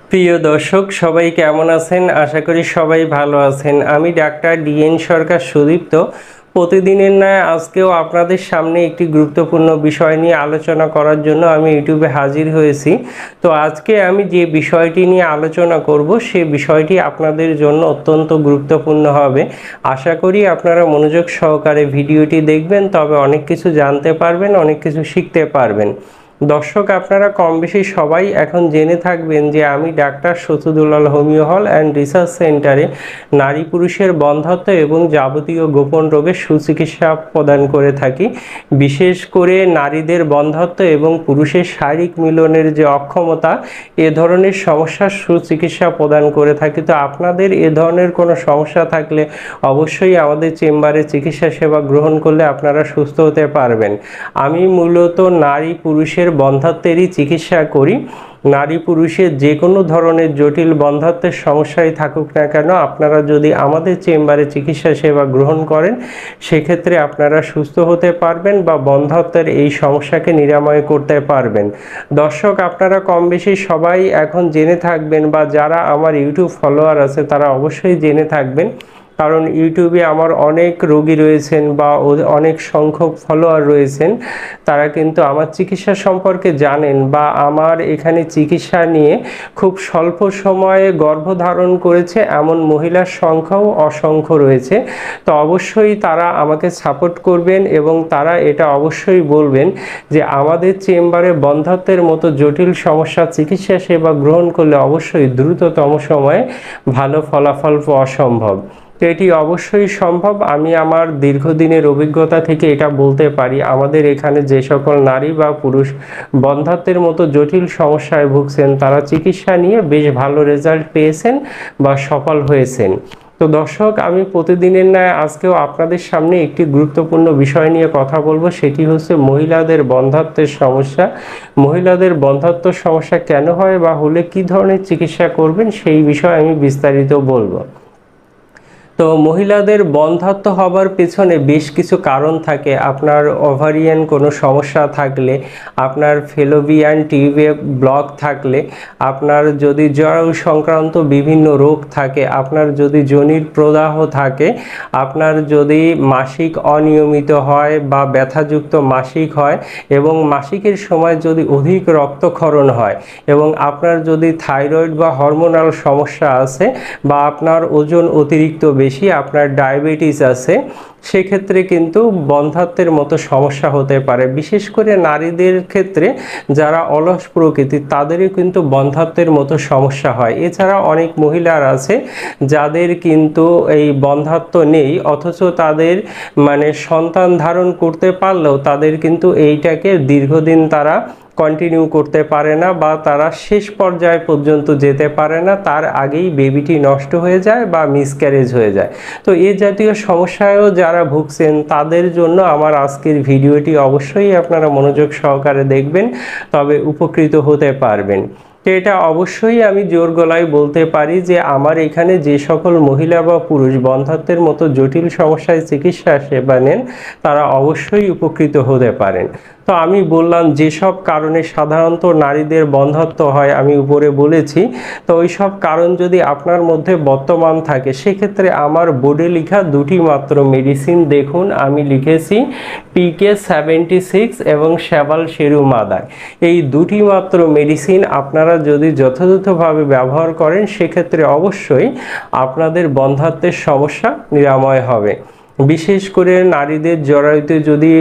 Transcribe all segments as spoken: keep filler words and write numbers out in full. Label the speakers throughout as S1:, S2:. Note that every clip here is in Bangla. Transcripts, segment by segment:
S1: প্রিয় দর্শক সবাই কেমন আছেন? আশা করি সবাই ভালো আছেন। আমি ডাক্তার ডিএন সরকার সুদীপ্ত। প্রতিদিনের ন্যায় আজকেও আপনাদের সামনে একটি গুরুত্বপূর্ণ বিষয় নিয়ে আলোচনা করার জন্য আমি ইউটিউবে হাজির হয়েছি। তো আজকে আমি যে বিষয়টি নিয়ে আলোচনা করব সে বিষয়টি আপনাদের জন্য অত্যন্ত গুরুত্বপূর্ণ হবে। আশা করি আপনারা মনোযোগ সহকারে ভিডিওটি দেখবেন, তবে অনেক কিছু জানতে পারবেন, অনেক কিছু শিখতে পারবেন। দর্শক আপনারা কম বেশি সবাই এখন জেনে থাকবেন যে আমি doctor Shatudulal homoeo hall and research সেন্টারে নারী পুরুষের বন্ধ্যাত্ব এবং যাবতীয় গোপন রোগের সুচিকিৎসা প্রদান করে থাকি। বিশেষ করে নারীদের বন্ধ্যাত্ব এবং পুরুষের শারীরিক মিলনের যে অক্ষমতা, এ ধরনের সমস্যার সুচিকিৎসা প্রদান করে থাকি। তো আপনাদের এ ধরনের কোনো সমস্যা থাকলে অবশ্যই আমাদের চেম্বারে চিকিৎসা সেবা গ্রহণ করলে আপনারা সুস্থ হতে পারবেন। আমি মূলত নারী পুরুষের বন্ধ্যাত্বেরই চিকিৎসা করি। নারী পুরুষের যে কোনো ধরনের জটিল বন্ধ্যাত্বের সমস্যায় থাকুক না কেন, আপনারা যদি আমাদের চেম্বারে চিকিৎসা সেবা গ্রহণ করেন সেক্ষেত্রে আপনারা সুস্থ হতে পারবেন বা বন্ধ্যাত্বের এই সমস্যাকে নিরাময় করতে পারবেন। দর্শক আপনারা কম বেশি সবাই এখন জেনে থাকবেন, বা যারা আমার ইউটিউব ফলোয়ার আছে তারা অবশ্যই জেনে থাকবেন, কারণ ইউটিউবে আমার অনেক রোগী রয়েছেন বা অনেক সংখ্যক ফলোয়ার রয়েছেন, তারা কিন্তু আমার চিকিৎসা সম্পর্কে জানেন বা আমার এখানে চিকিৎসা নিয়ে খুব স্বল্প সময়ে গর্ভধারণ করেছে এমন মহিলার সংখ্যাও অসংখ্য রয়েছে। তো অবশ্যই তারা আমাকে সাপোর্ট করবেন এবং তারা এটা অবশ্যই বলবেন যে আমাদের চেম্বারে বন্ধ্যাত্বের মতো জটিল সমস্যা চিকিৎসা সেবা গ্রহণ করলে অবশ্যই দ্রুততম সময়ে ভালো ফলাফল পাওয়া সম্ভব। তো এটি অবশ্যই সম্ভব। আমি আমার দীর্ঘদিনের অভিজ্ঞতা থেকে এটা বলতে পারি, আমাদের এখানে যে সকল নারী বা পুরুষ বন্ধ্যাত্বের মতো জটিল সমস্যায় ভুগছেন তারা চিকিৎসা নিয়ে বেশ ভালো রেজাল্ট পেয়েছেন বা সফল হয়েছেন। তো দর্শক আমি প্রতিদিনের ন্যায় আজকেও আপনাদের সামনে একটি গুরুত্বপূর্ণ বিষয় নিয়ে কথা বলবো, সেটি হচ্ছে মহিলাদের বন্ধ্যাত্বের সমস্যা। মহিলাদের বন্ধ্যাত্ব সমস্যা কেন হয় বা হলে কি ধরনের চিকিৎসা করবেন সেই বিষয়ে আমি বিস্তারিত বলবো। তো মহিলাদের বন্ধ্যাত্ব হবার পেছনে বেশ কিছু কারণ থাকে। আপনার ওভারিয়ান কোনো সমস্যা থাকলে, আপনার ফেলোপিয়ান টিউবে ব্লক থাকলে, আপনার যদি জরায়ু সংক্রান্ত বিভিন্ন রোগ থাকে, আপনার যদি যোনির প্রদাহ থাকে, আপনার যদি মাসিক অনিয়মিত হয় বা ব্যথাযুক্ত মাসিক হয় এবং মাসিকের সময় যদি অধিক রক্তক্ষরণ হয়, এবং আপনার যদি থাইরয়েড বা হরমোনাল সমস্যা আছে বা আপনার ওজন অতিরিক্ত বেশি, আপনার ডায়াবেটিস আছে, সেক্ষেত্রে কিন্তু বন্ধ্যাত্বের মতো সমস্যা হতে পারে। বিশেষ করে নারীদের ক্ষেত্রে যারা অলস প্রকৃতির তাদেরও কিন্তু বন্ধ্যাত্বের মতো সমস্যা হয়। এছাড়া অনেক মহিলার আছে যাদের কিন্তু এই বন্ধ্যাত্ব নেই, অথচ তাদের মানে সন্তান ধারণ করতে পারলেও তাদের কিন্তু এইটাকে দীর্ঘদিন তারা কন্টিনিউ করতে পারে না বা তারা শেষ পর্যায় পর্যন্ত যেতে পারে না, তার আগেই বেবিটি নষ্ট হয়ে যায় বা মিসক্যারেজ হয়ে যায়। তো এই জাতীয় সমস্যায়ও যারা ভুগছেন তাদের জন্য আমার আজকের ভিডিওটি অবশ্যই আপনারা মনোযোগ সহকারে দেখবেন, তবে উপকৃত হতে পারবেন। তো এটা অবশ্যই আমি জোর গলায় বলতে পারি যে আমার এখানে যে সকল মহিলা বা পুরুষ বন্ধ্যাত্বের মতো জটিল সমস্যায় চিকিৎসা সেবা নেন তারা অবশ্যই উপকৃত হতে পারেন। তো আমি বললাম যেসব কারণে সাধারণত নারীদের বন্ধ্যাত্ব হয় আমি উপরে বলেছি। তো ওই সব কারণ যদি আপনার মধ্যে বর্তমান থাকে সেক্ষেত্রে আমার বোর্ডে লেখা দুটি মাত্র মেডিসিন দেখুন, আমি লিখেছি পিকে সেভেন্টি সিক্স এবং শ্যাবাল শেরু মাদার। এই দুটি মাত্র মেডিসিন আপনারা যদি যথাযথভাবে ব্যবহার করেন সেক্ষেত্রে অবশ্যই আপনাদের বন্ধ্যাত্বের সমস্যা নিরাময় হবে। বিশেষ করে নারীদের জরায়ুতে যদি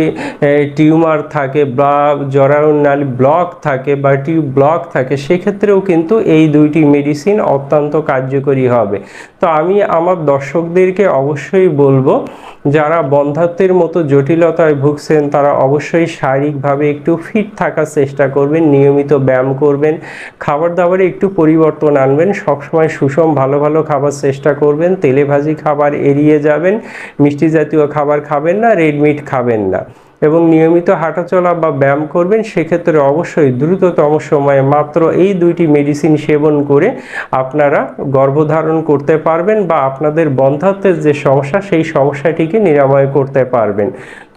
S1: টিউমার থাকে বা জরায়ুর নালী ব্লক থাকে বা টিউব ব্লক থাকে সেক্ষেত্রেও কিন্তু এই দুইটি মেডিসিন অত্যন্ত কার্যকরী হবে। তো আমি আমার দর্শকদেরকে অবশ্যই বলবো যারা বন্ধ্যাত্বের মতো জটিলতায় ভুগছেন তারা অবশ্যই শারীরিকভাবে একটু ফিট থাকার চেষ্টা করবেন, নিয়মিত ব্যায়াম করবেন, খাবার দাবারে একটু পরিবর্তন আনবেন, সবসময় সুষম ভালো ভালো খাবার চেষ্টা করবেন, তেলে ভাজি খাবার এড়িয়ে যাবেন, মিষ্টি জাতীয় খাবার খাবেন না, রেড মিট খাবেন না, এবং নিয়মিত হাঁটাচলা বা ব্যায়াম করবেন। সেক্ষেত্রে অবশ্যই দ্রুততম সময়ে মাত্র এই দুইটি মেডিসিন সেবন করে আপনারা গর্ভধারণ করতে পারবেন বা আপনাদের বন্ধ্যাত্বের যে সমস্যা সেই সমস্যাটিকে নিরাময় করতে পারবেন। তো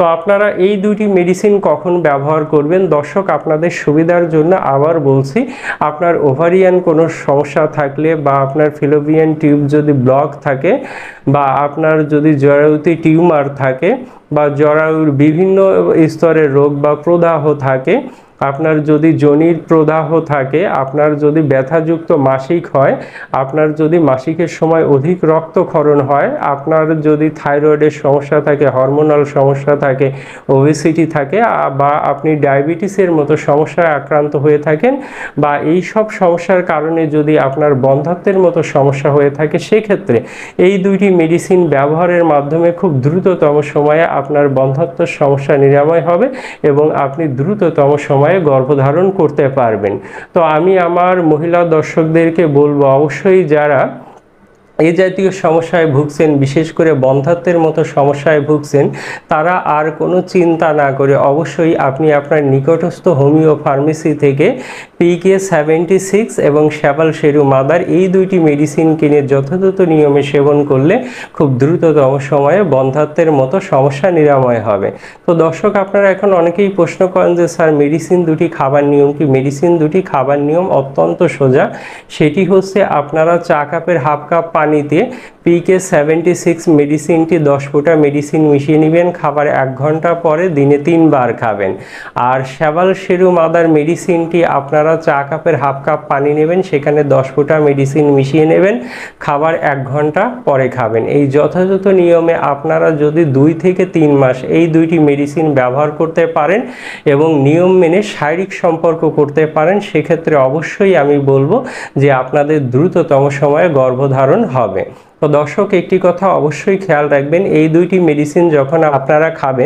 S1: তো আপনারা এই দুটি মেডিসিন কখন ব্যবহার করবেন দর্শক, আপনাদের সুবিধার জন্য আবার বলছি, আপনার ওভারিয়ান কোনো সমস্যা থাকলে বা আপনার ফিলোপিয়ান টিউব যদি ব্লক থাকে বা আপনার যদি জরায়ুতে টিউমার থাকে বা জরায়ুর বিভিন্ন স্তরের রোগ বা প্রদাহ থাকে, আপনার যদি যোনির প্রদাহ থাকে, আপনার যদি ব্যথাযুক্ত মাসিক হয়, আপনার যদি মাসিকের সময় অধিক রক্তক্ষরণ হয়, আপনার যদি থাইরয়েডের সমস্যা থাকে, হরমোনাল সমস্যা থাকে, ওবেসিটি থাকে বা আপনি ডায়াবেটিসের মতো সমস্যায় আক্রান্ত হয়ে থাকেন বা এই সব সমস্যার কারণে যদি আপনার বন্ধ্যাত্বের মতো সমস্যা হয়ে থাকে, সেক্ষেত্রে এই দুইটি মেডিসিন ব্যবহারের মাধ্যমে খুব দ্রুততম সময়ে আপনার বন্ধ্যাত্বের সমস্যা নিরাময় হবে এবং আপনি দ্রুততম সময়ে গর্ভধারণ করতে পারবেন। তো আমি আমার মহিলা দর্শকদেরকে বলবো, অবশ্যই যারা এই জাতীয় সমস্যায় ভুগছেন, বিশেষ করে বন্ধ্যাত্বের মতো সমস্যায় ভুগছেন, তারা আর কোনো চিন্তা না করে অবশ্যই আপনি আপনার নিকটস্থ হোমিও ফার্মেসি থেকে পিকে সেভেন্টি সিক্স এবং শ্যাভাল শেরু মাদার এই দুইটি মেডিসিন কিনে যথাযথ নিয়মে সেবন করলে খুব দ্রুততম সময়ে বন্ধ্যাত্বের মতো সমস্যা নিরাময় হবে। তো দর্শক, আপনারা এখন অনেকেই প্রশ্ন করেন যে স্যার মেডিসিন দুটি খাবার নিয়ম কি? মেডিসিন দুটি খাবার নিয়ম অত্যন্ত সোজা। সেটি হচ্ছে আপনারা চা কাপের হাফ কাপ পানিতে পিকে সেভেন্টি সিক্স মেডিসিনটি দশ ফোঁটা মেডিসিন মিশিয়ে নেবেন, খাবার এক ঘন্টা পরে দিনে তিনবার খাবেন। আর শ্যাভাল শেরু মাদার মেডিসিনটি আপনারা চা কাপের হাফ কাপ পানি নেবেন, সেখানে দশ ফোঁটা মেডিসিন মিশিয়ে নেবেন, খাবার এক ঘন্টা পরে খাবেন। এই যথাযথ নিয়মে আপনারা যদি দুই থেকে তিন মাস এই দুইটি মেডিসিন ব্যবহার করতে পারেন এবং নিয়ম মেনে শারীরিক সম্পর্ক করতে পারেন, সেক্ষেত্রে অবশ্যই আমি বলবো যে আপনাদের দ্রুততম সময়ে গর্ভধারণ হবে। তো দর্শক, একটি কথা অবশ্যই খেয়াল রাখবেন, এই দুইটি মেডিসিন যখন আপনারা খাবেন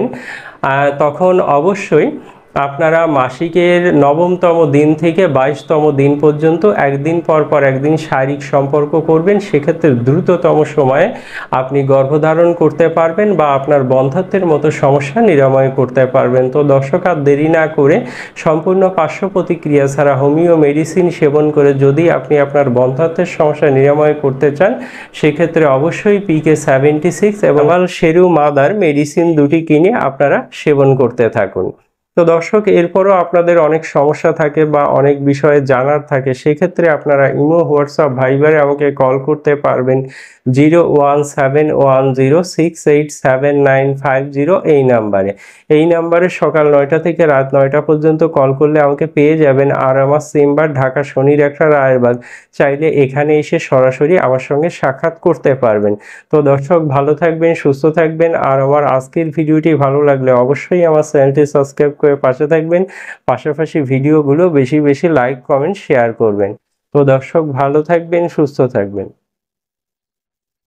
S1: তখন অবশ্যই আপনারা মাসিকের নবমতম দিন থেকে বাইশতম দিন পর্যন্ত একদিন পর পর একদিন শারীরিক সম্পর্ক করবেন, সেক্ষেত্রে দ্রুততম সময়ে আপনি গর্ভধারণ করতে পারবেন বা আপনার বন্ধ্যাত্বের মতো সমস্যা নিরাময় করতে পারবেন। তো দর্শক, আর দেরি না করে সম্পূর্ণ পার্শ্ব প্রতিক্রিয়া ছাড়া হোমিও মেডিসিন সেবন করে যদি আপনি আপনার বন্ধ্যাত্বের সমস্যা নিরাময় করতে চান, সেক্ষেত্রে অবশ্যই পিকে সেভেন্টি সিক্স এবং শেরু মাদার মেডিসিন দুটি কিনে আপনারা সেবন করতে থাকুন। তো দর্শক, এরপরও আপনাদের অনেক সমস্যা থাকে বা অনেক বিষয়ে জানার থাকে, সেক্ষেত্রে আপনারা ইমো, হোয়াটসঅ্যাপ, ভাইবারে আমাকে কল করতে পারবেন zero one seven one zero six eight seven nine five zero এই নাম্বারে। এই নাম্বারে সকাল নয়টা থেকে রাত নয়টা পর্যন্ত কল করলে আমাকে পেয়ে যাবেন। আর আমার চেম্বার ঢাকা শনির একটা রায়েরবাগ, চাইলে এখানে এসে সরাসরি আমার সঙ্গে সাক্ষাৎ করতে পারবেন। তো দর্শক, ভালো থাকবেন, সুস্থ থাকবেন। আর আমার আজকের ভিডিওটি ভালো লাগলে অবশ্যই আমার চ্যানেলটি সাবস্ক্রাইব করে পাশে থাকবেন, পাশাপাশি ভিডিওগুলো বেশি বেশি লাইক, কমেন্ট, শেয়ার করবেন। তো দর্শক, ভালো থাকবেন, সুস্থ থাকবেন।